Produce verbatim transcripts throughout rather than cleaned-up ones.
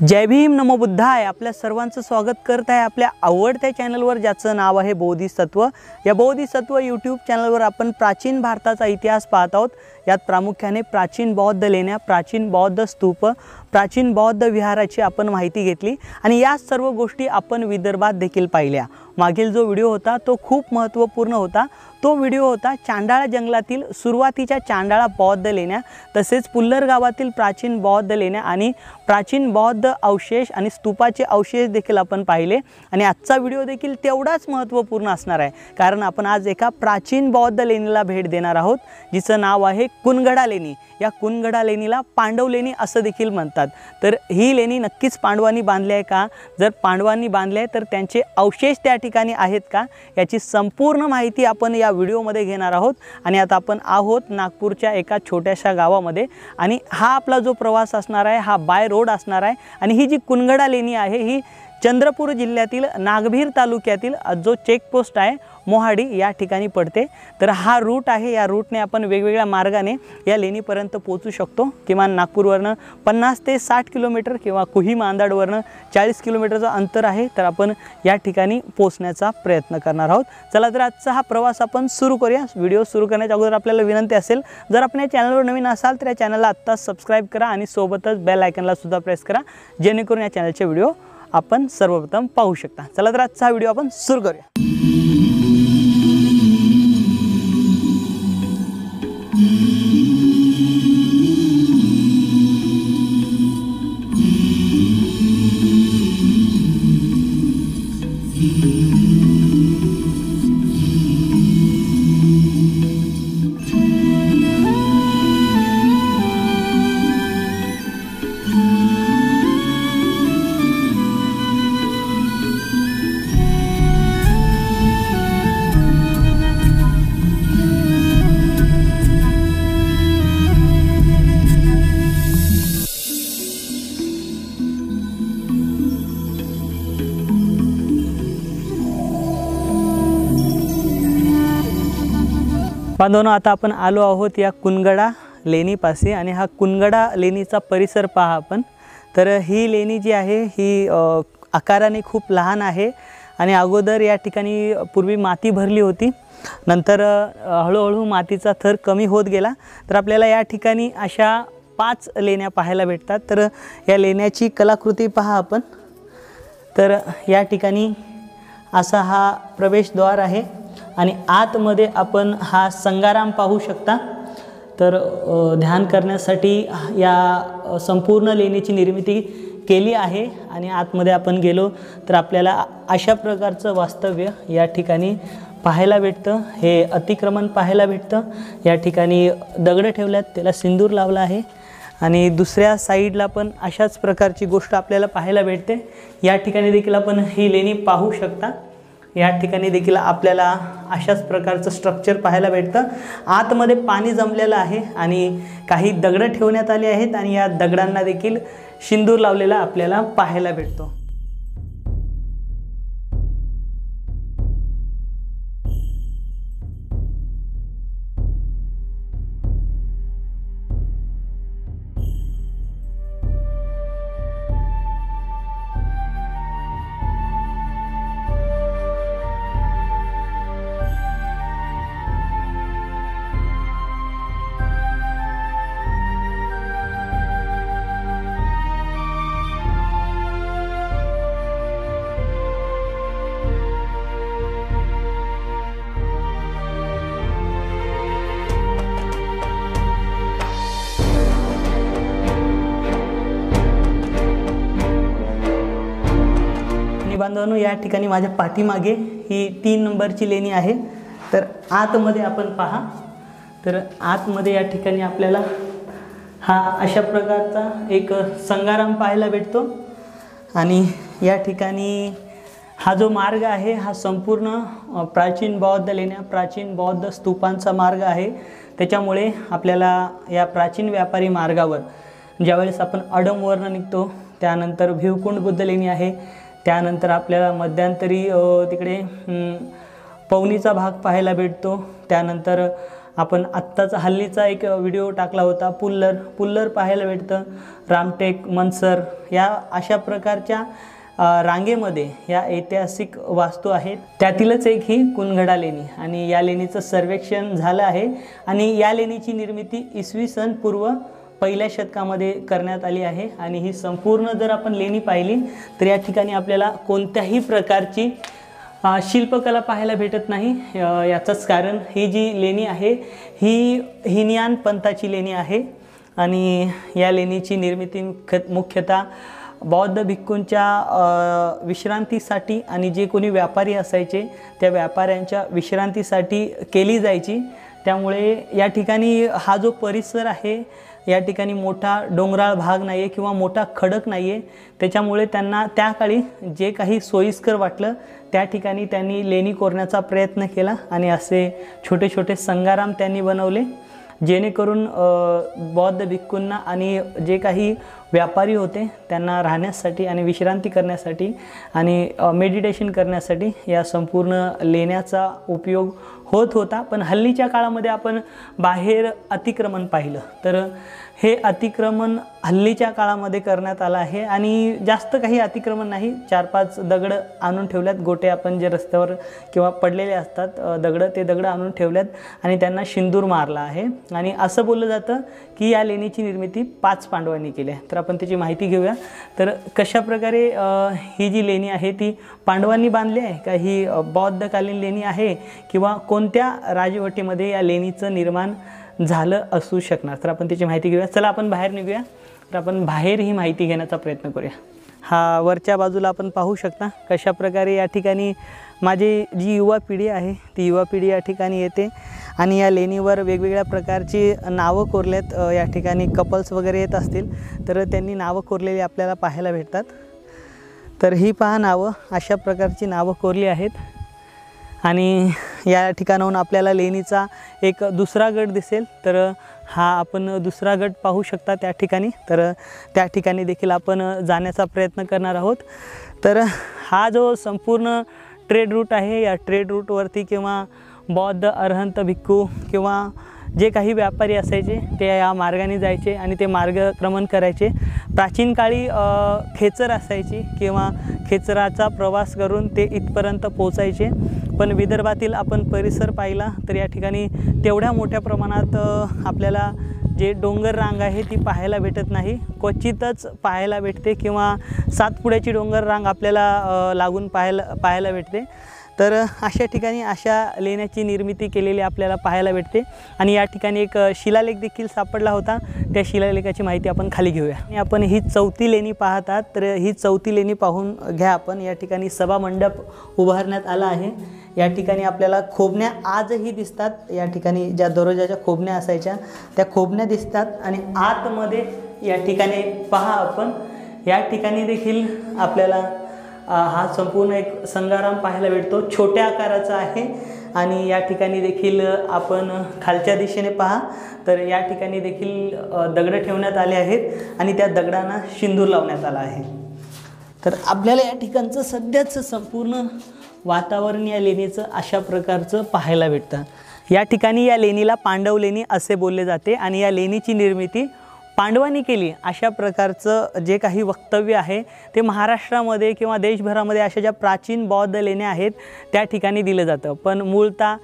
जय भीम नमो बुद्धाय। आपल्या सर्वांचं स्वागत करत आहे आपल्या आवडत्या चॅनलवर, ज्याचं नाव आहे बोधिसत्व। या बोधिसत्व यूट्यूब चॅनलवर आपण प्राचीन भारताचा इतिहास पाहत आहोत। यात प्रामुख्याने प्राचीन बौद्ध लेण्या, प्राचीन बौद्ध स्तूप, प्राचीन बौद्ध विहाराची आपण माहिती घेतली आणि या सर्व गोष्टी आपण विदर्भात देखील पाहिल्या। मागील जो व्हिडिओ होता तो खूप महत्त्वपूर्ण होता। तो व्हिडिओ होता चांडाळा जंगलातील सुरुवातीच्या चांडाळा बौद्ध लेण्या, तसेच पुल्लर गावातील प्राचीन बौद्ध लेण्या आणि प्राचीन बौद्ध अवशेष आणि स्तूपाचे अवशेष देखील आपण पाहिले। आणि आजचा व्हिडिओ देखील तेवढाच महत्त्वपूर्ण असणार आहे, कारण आपण आज एका प्राचीन बौद्ध लेणीला भेट देणार आहोत, जिचं नाव आहे कुनगडा लेणी। या कुनगडा लेणीला पांडव लेणी असं देखील म्हणतात। तर ही लेणी नक्कीच पांडवांनी बांधली आहे का? जर पांडवांनी बांधली आहे तर त्यांचे अवशेष त्या ठिकाणी आहेत का? याची संपूर्ण माहिती आपण या व्हिडिओमध्ये घेणार आहोत। आणि आता आपण आहोत नागपूरच्या एका छोट्याशा गावामध्ये आणि हा आपला जो प्रवास असणार आहे हा बाय रोड असणार आहे। आणि ही जी कुनगडा लेणी आहे ही चंद्रपूर जिल्ह्यातील नागभीर तालुक्यातील जो चेकपोस्ट आहे मोहाडी या ठिकाणी पडते। तर हा रूट आहे, या रूटने आपण वेगवेगळ्या मार्गाने या लेणीपर्यंत पोहोचू शकतो। किमान नागपूरवरनं पन्नास ते साठ किलोमीटर किंवा कुही मांदाडवरनं चाळीस किलोमीटरचं अंतर आहे। तर आपण या ठिकाणी पोहोचण्याचा प्रयत्न करणार आहोत। चला तर आजचा हा प्रवास आपण सुरू करूया। व्हिडिओ सुरू करण्याच्या अगोदर आपल्याला विनंती असेल, जर आपण या चॅनलवर नवीन असाल तर या चॅनलला आत्ताच सबस्क्राईब करा आणि सोबतच बेल आयकनला सुद्धा प्रेस करा, जेणेकरून या चॅनलचे व्हिडिओ आपण सर्वप्रथम पाहू शकता। चला तर आजचा व्हिडिओ आपण सुरू करूया। बांधवांनो, आता आपण आलो आहोत या कुनगडा लेणीपाशी आणि हा कुनगडा लेणीचा परिसर पहा आपण। तर ही लेणी जी आहे ही आकाराने खूप लहान आहे आणि अगोदर या ठिकाणी पूर्वी माती भरली होती, नंतर हळूहळू मातीचा थर कमी होत गेला। तर आपल्याला या ठिकाणी अशा पाच लेण्या पाहायला भेटतात। तर या लेण्याची कलाकृती पहा आपण। तर या ठिकाणी असा हा प्रवेशद्वार आहे आणि आतमध्ये आपण हा संगाराम पाहू शकता। तर ध्यान करण्यासाठी या संपूर्ण लेणीची निर्मिती केली आहे आणि आतमध्ये आपण गेलो तर आपल्याला अशा प्रकारचं वास्तव्य या ठिकाणी पाहायला भेटतं। हे अतिक्रमण पाहायला भेटतं। या ठिकाणी दगड ठेवल्यात, त्याला सिंदूर लावला आहे आणि दुसऱ्या साईडला पण अशाच प्रकारची गोष्ट आपल्याला पाहायला भेटते। या ठिकाणी देखील आपण ही लेणी पाहू शकता। या ठिकाणी देखील आपल्याला अशाच प्रकारचं स्ट्रक्चर पाहायला भेटतं। आतमध्ये पाणी जमलेलं आहे आणि काही दगड ठेवण्यात आले आहेत आणि या दगडांना देखील सिंदूर लावलेला आपल्याला पाहायला भेटतो। बांधवांनो, या ठिकाणी माझ्या पाठीमागे ही तीन नंबरची लेणी आहे। तर आतमध्ये आपण पहा। तर आतमध्ये या ठिकाणी आपल्याला हा अशा प्रकारचा एक संगाराम पाहायला भेटतो आणि या ठिकाणी हा जो मार्ग आहे हा संपूर्ण प्राचीन बौद्ध लेण्या, प्राचीन बौद्ध स्तूपांचा मार्ग आहे। त्याच्यामुळे आपल्याला या प्राचीन व्यापारी मार्गावर ज्यावेळेस आपण अडमवरनं निघतो, त्यानंतर भिवकुंड बुद्ध लेणी आहे, त्यानंतर आपल्याला मध्यंतरी तिकडे पवनीचा भाग पाहायला भेटतो, त्यानंतर आपण आत्ताचा हल्लीचा एक व्हिडिओ टाकला होता, पुल्लर पुल्लर पाहायला भेटतं, रामटेक, मनसर या अशा प्रकारच्या रांगेमध्ये या ऐतिहासिक वास्तू आहेत। त्यातीलच एक ही कुनगडा लेणी आणि या लेणीचं सर्वेक्षण झालं आहे आणि या लेणीची निर्मिती इसवी सन पूर्व पहिल्या शतकामध्ये करण्यात आली आहे आणि ही संपूर्ण जर आपण लेणी पाहिली तर या ठिकाणी आपल्याला कोणत्याही प्रकारची शिल्पकला पाहायला भेटत नाही। याचंच कारण ही जी लेणी आहे ही हिनयान पंथाची लेणी आहे आणि या लेणीची निर्मिती मुख्य मुख्यतः बौद्ध भिक्खूंच्या विश्रांतीसाठी आणि जे कोणी व्यापारी असायचे त्या व्यापाऱ्यांच्या विश्रांतीसाठी केली जायची। त्यामुळे या ठिकाणी हा जो परिसर आहे या ठिकाणी मोठा डोंगराळ भाग नाही आहे किंवा मोठा खडक नाही आहे, त्याच्यामुळे त्यांना त्या काळी जे काही सोयीस्कर वाटलं त्या ठिकाणी त्यांनी लेणी कोरण्याचा प्रयत्न केला आणि असे छोटे छोटे संगाराम त्यांनी बनवले, जेणेकरून बौद्ध भिक्खूंना आणि जे काही व्यापारी होते त्यांना राहण्यासाठी आणि विश्रांती करण्यासाठी आणि मेडिटेशन करण्यासाठी या संपूर्ण लेण्याचा उपयोग होत होता। पण हल्लीच्या काळामध्ये आपण बाहेर अतिक्रमण पाहिलं तर हे अतिक्रमण हल्लीच्या काळामध्ये करण्यात आलं आहे आणि जास्त काही अतिक्रमण नाही, चार पाच दगड आणून ठेवल्यात, गोटे आपण जे रस्त्यावर किंवा पडलेले असतात दगड ते दगड आणून ठेवल्यात आणि त्यांना शिंदूर मारला आहे आणि असं बोललं जातं की या लेणीची निर्मिती पाच पांडवांनी केली आहे। तर आपण त्याची माहिती घेऊया। तर कशा प्रकारे ही जी लेणी आहे ती पांडवांनी बांधली आहे का, ही बौद्धकालीन लेणी आहे किंवा कोणत्या राजवटीमध्ये या लेणीचं निर्माण झालं असू शकणार, तर आपण त्याची माहिती घेऊया। चला आपण बाहेर निघूया, तर आपण बाहेर ही माहिती घेण्याचा प्रयत्न करूया। हा वरच्या बाजूला आपण पाहू शकता कशा प्रकारे या ठिकाणी माझी जी युवा पिढी आहे ती युवा पिढी या ठिकाणी येते आणि या लेणीवर वेगवेगळ्या प्रकारची नावं कोरलेत। या ठिकाणी कपल्स वगैरे येत असतील तर त्यांनी नावं कोरलेली आपल्याला पाहायला भेटतात। तर ही पहा नावं, अशा प्रकारची नावं कोरली आहेत आणि या ठिकाणाहून आपल्याला लेणीचा एक दुसरा गट दिसेल, तर हा आपण दुसरा गट पाहू शकता त्या ठिकाणी। तर त्या ठिकाणी देखील आपण जाण्याचा प्रयत्न करणार आहोत। तर हा जो संपूर्ण ट्रेड रूट आहे या ट्रेड रूटवरती किंवा बौद्ध अरहंत भिक्खू किंवा जे काही व्यापारी असायचे ते या मार्गाने जायचे आणि ते मार्गक्रमण करायचे। प्राचीन काळी खेचर असायची किंवा खेचराचा प्रवास करून ते इथपर्यंत पोचायचे, पण विदर्भातील आपण परिसर पाहिला तर या ठिकाणी तेवढ्या मोठ्या प्रमाणात आपल्याला जे डोंगर रांग आहे ती पाहायला भेटत नाही, क्वचितच पाहायला भेटते किंवा सातपुड्याची डोंगर रांग आपल्याला लागून पाहायला पाहायला भेटते। तर अशा ठिकाणी अशा लेण्याची निर्मिती केलेली आपल्याला पाहायला भेटते आणि या ठिकाणी एक शिलालेख देखील सापडला होता, त्या शिलालेखाची माहिती आपण खाली घेऊया। आणि आपण ही चौथी लेणी पाहतात, तर ही चौथी लेणी पाहून घ्या आपण। या ठिकाणी सभामंडप उभारण्यात आला आहे, या ठिकाणी आपल्याला खोबण्या आजही दिसतात। या ठिकाणी ज्या दरवाजाच्या खोबण्या असायच्या त्या खोबण्या दिसतात आणि आतमध्ये या ठिकाणी पहा आपण, या ठिकाणी देखील आपल्याला हा संपूर्ण एक संगाराम पाहायला भेटतो, छोट्या आकाराचा आहे आणि या ठिकाणी देखील आपण खालच्या दिशेने पहा तर या ठिकाणी देखील दगड ठेवण्यात आले आहेत आणि त्या दगडांना शिंदूर लावण्यात आला आहे। तर आपल्याला या ठिकाणचं सध्याचं संपूर्ण वातावरण या लेणीचं अशा प्रकारचं पाहायला भेटतं। या ठिकाणी या लेणीला पांडव लेणी असे बोलले जाते आणि या लेणीची निर्मिती पांडवांनी केली अशा प्रकारचं जे काही वक्तव्य आहे ते महाराष्ट्रामध्ये किंवा देशभरामध्ये अशा ज्या प्राचीन बौद्ध लेण्या आहेत त्या ठिकाणी दिलं जातं। पण मूळतः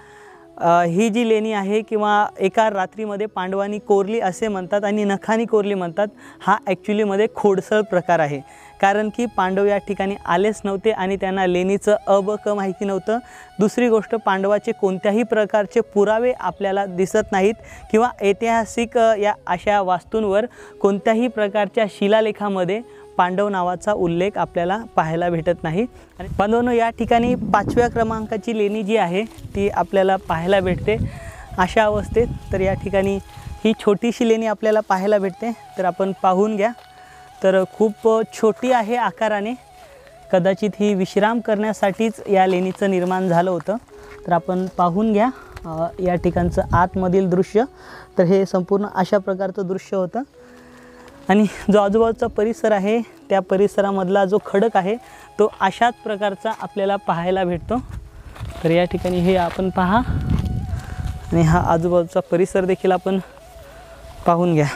ही जी लेणी आहे किंवा एका रात्रीमध्ये पांडवांनी कोरली असे म्हणतात आणि नखानी कोरली म्हणतात, हा ॲक्च्युलीमध्ये खोडसळ प्रकार आहे, कारण की पांडव या ठिकाणी आलेच नव्हते आणि त्यांना लेणीचं अबक माहिती नव्हतं। दुसरी गोष्ट, पांडवाचे कोणत्याही प्रकारचे पुरावे आपल्याला दिसत नाहीत किंवा ऐतिहासिक या अशा वास्तूंवर कोणत्याही प्रकारच्या शिलालेखामध्ये पांडव नावाचा उल्लेख आपल्याला पाहायला भेटत नाही। आणि बांधवांनो, या ठिकाणी पाचव्या क्रमांकाची लेणी जी आहे ती आपल्याला पाहायला भेटते अशा अवस्थेत। तर या ठिकाणी ही छोटीशी लेणी आपल्याला पाहायला भेटते, तर आपण पाहून घ्या। तर खूप छोटी आहे आकाराने, कदाचित ही विश्राम करण्यासाठीच या लेणीचं निर्माण झालं होतं। तर आपण पाहून घ्या या ठिकाणचं आतमधील दृश्य। तर हे संपूर्ण अशा प्रकारचं दृश्य होतं आणि जो आजूबाजूचा परिसर आहे त्या परिसरामधला जो खडक आहे तो अशाच प्रकारचा आपल्याला पाहायला भेटतो। तर या ठिकाणी हे आपण पहा, आणि हा आजूबाजूचा परिसर देखील आपण पाहून घ्या।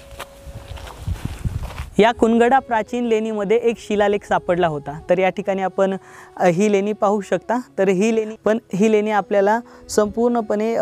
या कुनगडा प्राचीन लेणीमध्ये एक शिलालेख सापडला होता। तर या ठिकाणी आपण ही लेणी पाहू शकता। तर ही लेणी पण ही लेणी आपल्याला संपूर्णपणे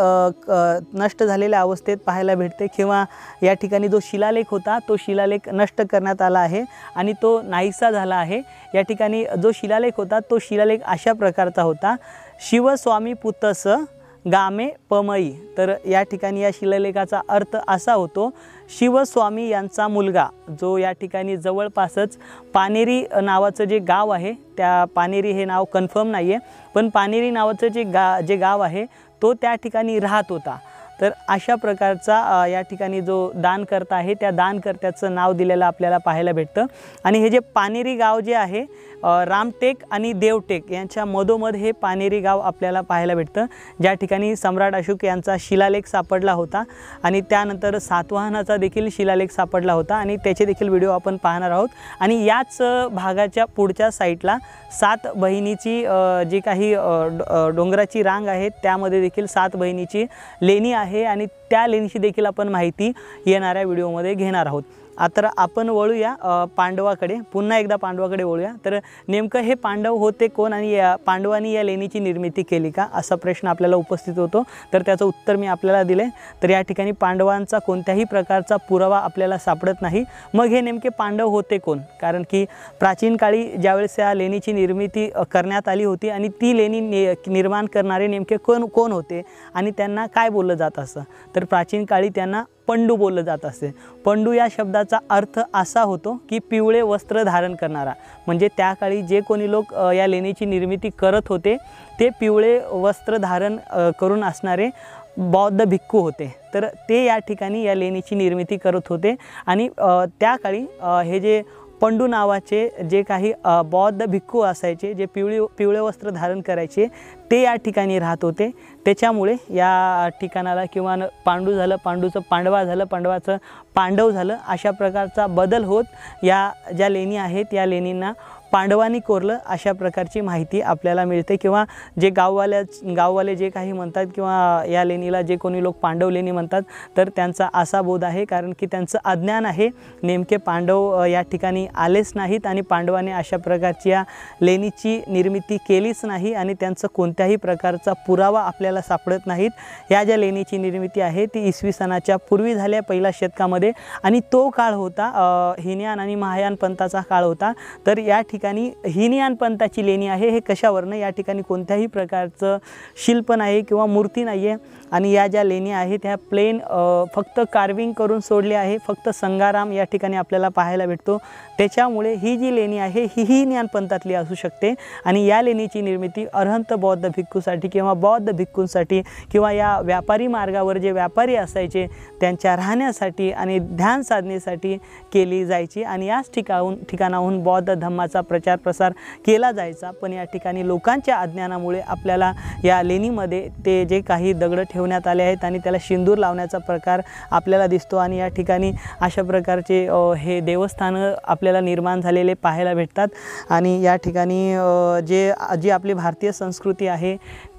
नष्ट झालेल्या अवस्थेत पाहायला भेटते, किंवा या ठिकाणी जो शिलालेख होता तो शिलालेख नष्ट करण्यात आला आहे आणि तो नाहीसा झाला आहे। या ठिकाणी जो शिलालेख होता तो शिलालेख अशा प्रकारचा होता, शिवस्वामी पुतस गामे पमई। तर या ठिकाणी या शिलालेखाचा अर्थ असा होतो, शिवस्वामी यांचा मुलगा, जो या ठिकाणी जवळपासच पानेरी नावाचं जे गाव आहे, त्या पानेरी हे नाव कन्फर्म नाही आहे, पण पानेरी नावाचं जे गा जे गाव आहे तो त्या ठिकाणी राहत होता। तर अशा प्रकारचा या ठिकाणी जो दानकर्ता आहे त्या दानकर्त्याचं नाव दिलेलं आपल्याला पाहायला भेटतं। आणि हे जे पानेरी गाव जे आहे, रामटेक आणि देवटेक यांच्या मधोमध हे पानेरी गाव आपल्याला पाहायला भेटतं, ज्या ठिकाणी सम्राट अशोक यांचा शिलालेख सापडला होता आणि त्यानंतर सातवाहनाचा देखील शिलालेख सापडला होता आणि त्याचे देखील व्हिडिओ आपण पाहणार आहोत। आणि याच भागाच्या पुढच्या साईडला सात बहिणीची जी काही डोंगराची रांग आहे त्यामध्ये देखील सात बहिणीची लेणी आहे आणि त्या लेणीची देखील आपण माहिती येणाऱ्या व्हिडिओमध्ये घेणार आहोत। आता आपण वळूया पांडवाकडे, पुन्हा एकदा पांडवाकडे वळूया। तर नेमकं हे पांडव होते कोण आणि या पांडवांनी या लेणीची निर्मिती केली का, असा प्रश्न आपल्याला उपस्थित होतो। तर त्याचं उत्तर मी आपल्याला दिले। तर या ठिकाणी पांडवांचा कोणत्याही प्रकारचा पुरावा आपल्याला सापडत नाही। मग हे नेमके पांडव होते कोण, कारण की प्राचीन काळी ज्यावेळेस या लेणीची निर्मिती करण्यात आली होती आणि ती लेणी निर्माण करणारे नेमके कोण कोण होते आणि त्यांना काय बोललं जात असं, तर प्राचीन काळी त्यांना पंडू बोललं जात असे। पंडू या शब्दाचा अर्थ असा होतो की पिवळे वस्त्र धारण करणारा, म्हणजे त्या काळी जे कोणी लोक या लेणीची निर्मिती करत होते ते पिवळे वस्त्र धारण करून असणारे बौद्ध भिक्खू होते। तर ते या ठिकाणी या लेणीची निर्मिती करत होते आणि त्या काळी हे जे पंडू नावाचे जे काही बौद्ध भिक्खू असायचे, जे पिवळे पिवळे वस्त्र धारण करायचे, ते या ठिकाणी राहत होते। त्याच्यामुळे या ठिकाणाला किंवा पांडू झालं, पांडूचं पांडवा झालं, पांडवाचं पांडव झालं, अशा प्रकारचा बदल होत या ज्या लेणी आहेत या लेणींना पांडवांनी कोरलं अशा प्रकारची माहिती आपल्याला मिळते। किंवा जे गाववाल्या गाववाले जे काही म्हणतात किंवा या लेणीला जे कोणी लोक पांडव लेणी म्हणतात, तर त्यांचा असा बोध आहे कारण की त्यांचं अज्ञान आहे, नेमके पांडव या ठिकाणी आलेच नाहीत आणि पांडवांनी अशा प्रकारची या लेणीची निर्मिती केलीच नाही आणि त्यांचं कोणत्याही प्रकारचा पुरावा आपल्याला सापडत नाहीत। या ज्या लेणीची निर्मिती आहे ती इसवी सनाच्या पूर्वी झाल्या, पहिल्या शतकामध्ये, आणि तो काळ होता हिनयान आणि महायान पंथाचा काळ होता। तर या ठिकाणी हिनयान पंथाची लेणी आहे, हे कशावरनं, या ठिकाणी कोणत्याही प्रकारचं शिल्प नाही किंवा मूर्ती नाही आहे आणि या ज्या लेणी आहेत त्या प्लेन फक्त कार्विंग करून सोडले आहे, फक्त संगाराम या ठिकाणी आपल्याला पाहायला भेटतो। त्याच्यामुळे ही जी लेणी आहे ही हिनयान पंथातली असू शकते आणि या लेणीची निर्मिती अरहंत बौद्ध भिक्खूसाठी किंवा बौद्ध भिक्खूंसाठी किंवा या व्यापारी मार्गावर जे व्यापारी असायचे त्यांच्या राहण्यासाठी आणि ध्यान साधनेसाठी केली जायची आणि याच ठिकाणून ठिकाणाहून बौद्ध धम्माचा प्रचार प्रसार केला जायचा। पण या ठिकाणी लोकांच्या अज्ञानामुळे आपल्याला या लेणीमध्ये ते जे काही दगड ठेवण्यात आले आहेत आणि त्याला सिंदूर लावण्याचा प्रकार आपल्याला दिसतो आणि या ठिकाणी अशा प्रकारचे हे देवस्थानं आपल्याला निर्माण झालेले पाहायला भेटतात। आणि या ठिकाणी जे जी आपली भारतीय संस्कृती आहे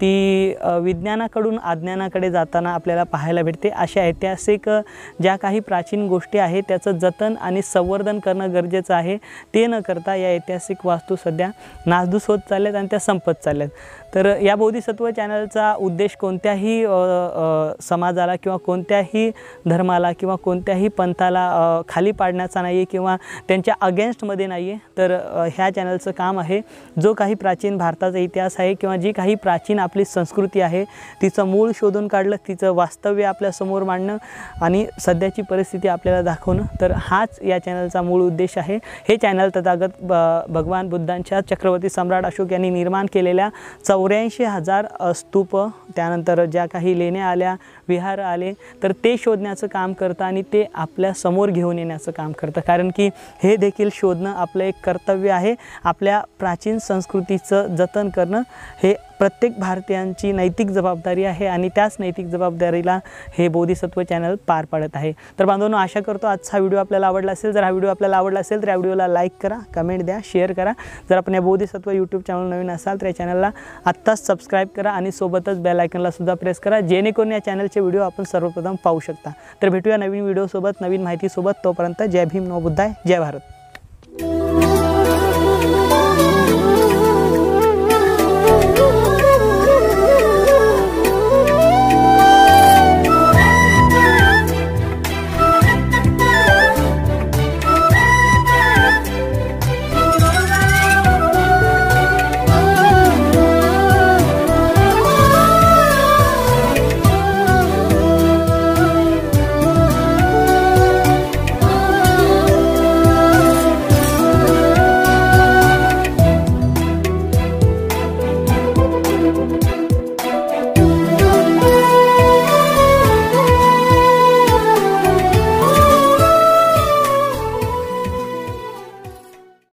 ती विज्ञानाकडून अज्ञानाकडे जाताना आपल्याला पाहायला भेटते। अशा ऐतिहासिक ज्या काही प्राचीन गोष्टी आहेत त्याचं जतन आणि संवर्धन करणं गरजेचं आहे। ते न करता या ऐतिहासिक वास्तू सध्या नासधूस होत चालल्यात आणि त्या संपत चालल्यात। तर या बोधिसत्व चॅनलचा उद्देश कोणत्याही समाजाला किंवा कोणत्याही धर्माला किंवा कोणत्याही पंथाला खाली पाडण्याचा नाही आहे किंवा त्यांच्या अगेन्स्टमध्ये नाही आहे। तर ह्या चॅनलचं काम आहे जो काही प्राचीन भारताचा इतिहास आहे किंवा जी काही प्राचीन आपली संस्कृती आहे तिचं मूळ शोधून काढलं, तिचं वास्तव्य आपल्यासमोर मांडणं आणि सध्याची परिस्थिती आपल्याला दाखवणं, तर हाच या चॅनलचा मूळ उद्देश आहे। हे चॅनल तथागत भगवान बुद्धांच्या चक्रवर्ती सम्राट अशोक यांनी निर्माण केलेल्या चौऱ्याऐंशी हजार स्तूप, त्यानंतर ज्या काही लेण्या आल्या, विहार आले, तर ते शोधण्याचं काम करतं आणि ते आपल्या समोर घेऊन येण्याचं काम करतं, कारण की हे देखील शोधणं आपलं एक कर्तव्य आहे। आपल्या प्राचीन संस्कृतीचं जतन करणं हे प्रत्येक भारतीयांची नैतिक जबाबदारी आहे आणि त्याच नैतिक जबाबदारीला हे बोधिसत्व चॅनल पार पाडत आहे. तर बांधवांनो, आशा करतो आजचा व्हिडिओ आपल्याला आवडला असेल. जर हा व्हिडिओ आपल्याला आवडला असेल तर या व्हिडिओला लाईक करा, कमेंट द्या, शेअर करा. जर आपण या बोधिसत्व यूट्यूब चॅनल नवीन असाल तर या चॅनलला आत्ताच सबस्क्राईब करा आणि सोबतच बेल आयकनला सुद्धा प्रेस करा, जेणेकरून या चॅनलचे व्हिडिओ आपण सर्वप्रथम पाहू शकता. तर भेटूया नवीन व्हिडिओसोबत, नवीन माहितीसोबत. तोपर्यंत जय भीम, नमो बुद्धाय, जय भारत.